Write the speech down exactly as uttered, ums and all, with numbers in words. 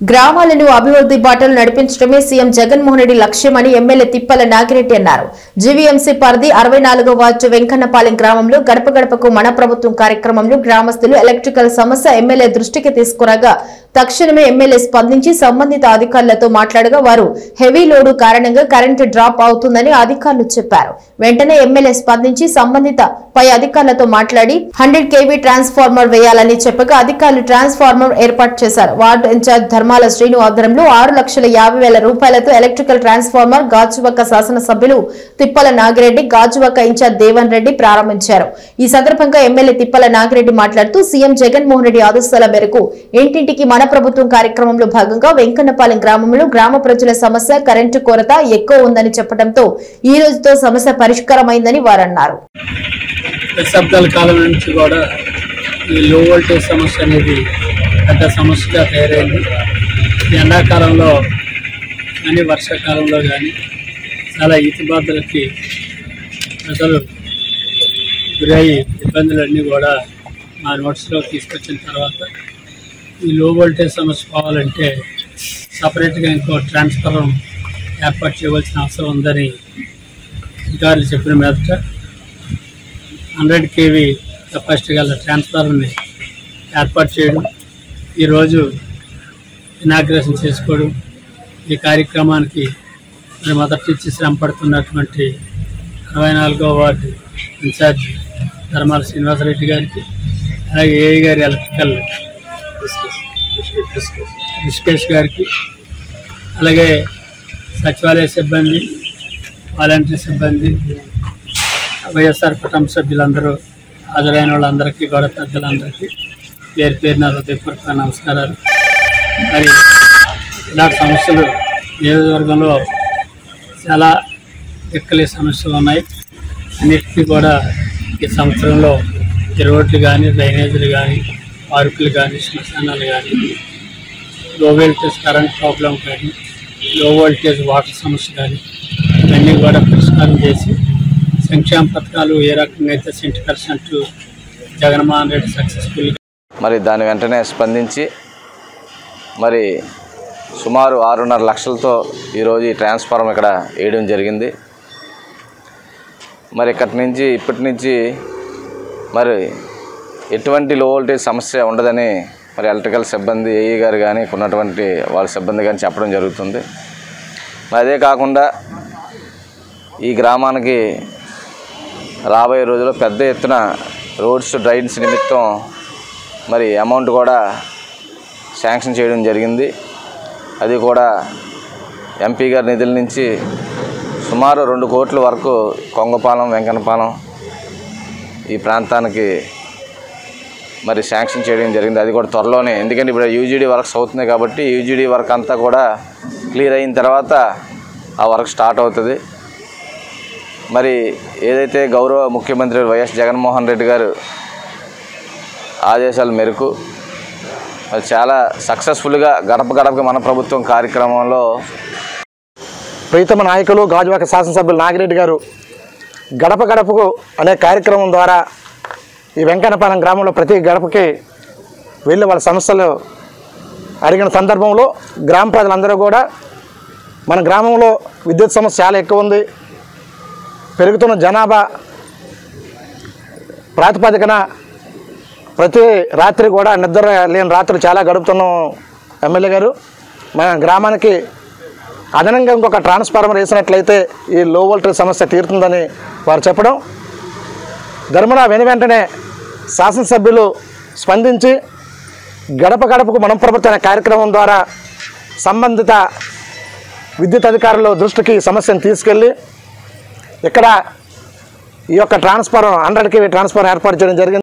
గ్రామాలను అభివృద్ధి బాటలు నడిపించడమే సీఎం జగన్మోహన్ రెడ్డి లక్ష్యమని ఎమ్మెల్యే తిప్పల నాగిరెడ్డి అన్నారు. జీవీఎంసీ పరిధి అరవై నాలుగవ వార్డు వెంకన్నపాలెం గ్రామంలో గడప గడపకు మన ప్రభుత్వం కార్యక్రమంలో గ్రామస్తులు ఎలక్ట్రికల్ సమస్య ఎమ్మెల్యే దృష్టికి తీసుకురాగా తక్షణమే ఎమ్మెల్యే స్పందించి సంబంధిత అధికారులతో మాట్లాడగా వారు హెవీ లోడు కారణంగా కరెంటు డ్రాప్ అవుతుందని అధికారులు చెప్పారు. వెంటనే ఎమ్మెల్యే స్పందించి సంబంధిత పై అధికారులతో మాట్లాడి హండ్రెడ్ కేవీ ట్రాన్స్ఫార్మర్ వేయాలని చెప్పగా అధికారులు ట్రాన్స్ఫార్మర్ ఏర్పాటు చేశారు. వార్డు ఇన్ఛార్జ్ ధర్మాల శ్రీను ఆధ్వర్యంలో ఆరు లక్షల యాభై వేల రూపాయలతో ఎలక్ట్రికల్ ట్రాన్స్ఫార్మర్ గాజువాక శాసనసభ్యులు తిప్పల నాగిరెడ్డి, గాజువాక ఇన్ఛార్జ్ దేవన్ రెడ్డి ప్రారంభించారు. ఈ సందర్భంగా ఎమ్మెల్యే తిప్పల నాగిరెడ్డి మాట్లాడుతూ సీఎం జగన్మోహన్ రెడ్డి ఆదేశాల మేరకు ఇంటింటికి మన ప్రభుత్వం కార్యక్రమంలో భాగంగా వెంకన్నపాలెం గ్రామంలో గ్రామ ప్రజల సమస్య కరెంటు కొరత ఎక్కువ ఉందని చెప్పడంతో ఈ రోజుతో సమస్య పరిష్కారమైందని వారన్నారు. దశాబ్దాల కాలం నుంచి కూడా ఈ లో వోల్టేజ్ సమస్య అనేది పెద్ద సమస్యగా తయారైంది. ఎండాకాలంలో కానీ వర్షాకాలంలో కానీ చాలా ఈతిబాధలకి ప్రజలు గురయ్యి ఇబ్బందులన్నీ కూడా మా నోట్స్లో తీసుకొచ్చిన తర్వాత ఈ లో వోల్టేజ్ సమస్య పోవాలంటే సపరేట్గా ఇంకో ట్రాన్స్ఫార్మర్ ఏర్పాటు చేయవలసిన అవసరం ఉందని అధికారులు చెప్పిన మీదట హండ్రెడ్ కేవీ కెపాసిటీ గల ట్రాన్స్ఫార్మర్ని ఏర్పాటు చేయడం, ఈరోజు ఇనాగ్రేషన్ చేసుకోవడం, ఈ కార్యక్రమానికి మరి మొదటి నుంచి శ్రమ పడుతున్నటువంటి అరవై నాలుగో వార్డు ఇన్ఛార్జ్ ధర్మాల శ్రీనివాసరెడ్డి గారికి, అలాగే ఏఐ గారి ఎలక్ట్రికల్ రిషికేష్ గారికి, అలాగే సచివాలయ సిబ్బంది, వాలంటీర్ సిబ్బంది, వైఎస్ఆర్ కుటుంబ సభ్యులందరూ హాజరైన వాళ్ళందరికీ కూడా పెద్దలందరికీ పేరు పేరున హృదయపూర్వక నమస్కారాలు. మరి ఇలాంటి సమస్యలు నియోజకవర్గంలో చాలా ఎక్కలే సమస్యలు ఉన్నాయి. అన్నిటికీ కూడా ఈ సంవత్సరంలో ఈ రోడ్లు కానీ, డ్రైనేజీలు కానీ, పార్కులు కానీ, శ్మశానాలు కానీ, లో వోల్టేజ్ కరెంట్ ప్రాబ్లం కానీ, లో వోల్టేజ్ వాటర్ సమస్య కానీ ఇవన్నీ కూడా పరిష్కారం చేసి సంక్షేమ పథకాలు ఏ రకంగా అయితే cent percent Jaganmohan Reddy successful మరి దాని వెంటనే స్పందించి మరి సుమారు ఆరున్నర లక్షలతో ఈరోజు ఈ ట్రాన్స్ఫార్మర్ ఇక్కడ వేయడం జరిగింది. మరి ఇక్కడి నుంచి ఇప్పటి నుంచి మరి ఎటువంటి లో వోల్టేజ్ సమస్య ఉండదని మరి ఎలక్ట్రికల్ సిబ్బంది ఏఈ గారు కానీ ఉన్నటువంటి వాళ్ళ సిబ్బంది కానీ చెప్పడం జరుగుతుంది. మరి అదే కాకుండా ఈ గ్రామానికి రాబోయే రోజుల్లో పెద్ద ఎత్తున రోడ్స్ డ్రైన్స్ నిమిత్తం మరి అమౌంట్ కూడా శాంక్షన్ చేయడం జరిగింది. అది కూడా ఎంపీ గారి నిధుల నుంచి సుమారు రెండు కోట్ల వరకు కొంగపాలెం, వెంకన్నపాలెం ఈ ప్రాంతానికి మరి శాంక్షన్ చేయడం జరిగింది. అది కూడా త్వరలోనే, ఎందుకంటే ఇప్పుడు యూజీడీ వర్క్స్ అవుతున్నాయి కాబట్టి యూజీడీ వర్క్ అంతా కూడా క్లియర్ అయిన తర్వాత ఆ వర్క్ స్టార్ట్ అవుతుంది. మరి ఏదైతే గౌరవ ముఖ్యమంత్రి వైఎస్ జగన్మోహన్ రెడ్డి గారు ఆదేశాల మేరకు మరి చాలా సక్సెస్ఫుల్గా గడప గడపకి మన ప్రభుత్వం కార్యక్రమంలో ప్రీతమ నాయకులు గాజువాక శాసనసభ్యులు నాగిరెడ్డి గారు గడప గడపకు అనే కార్యక్రమం ద్వారా ఈ వెంకన్నపాలెం గ్రామంలో ప్రతి గడపకి వెళ్ళి వాళ్ళ సమస్యలు అడిగిన సందర్భంలో గ్రామ ప్రజలందరూ కూడా మన గ్రామంలో విద్యుత్ సమస్య చాలా ఎక్కువ ఉంది, పెరుగుతున్న జనాభా ప్రాతిపదికన ప్రతి రాత్రి కూడా నిద్ర లేని రాత్రులు చాలా గడుపుతున్నాం. ఎమ్మెల్యే గారు మన గ్రామానికి అదనంగా ఇంకొక ట్రాన్స్ఫార్మర్ వేసినట్లయితే ఈ లో వోల్టేజ్ సమస్య తీరుతుందని వారు చెప్పడం, ధర్మరా వెను వెంటనే శాసనసభ్యులు స్పందించి గడప గడపకు మనం ప్రభుత్వ అనే కార్యక్రమం ద్వారా సంబంధిత విద్యుత్ అధికారుల దృష్టికి సమస్యను తీసుకెళ్ళి ఇక్కడ ఈ యొక్క ట్రాన్స్ఫార్మర్ హండ్రెడ్ కేవీ ట్రాన్స్ఫార్మర్ ఏర్పాటు చేయడం జరిగింది.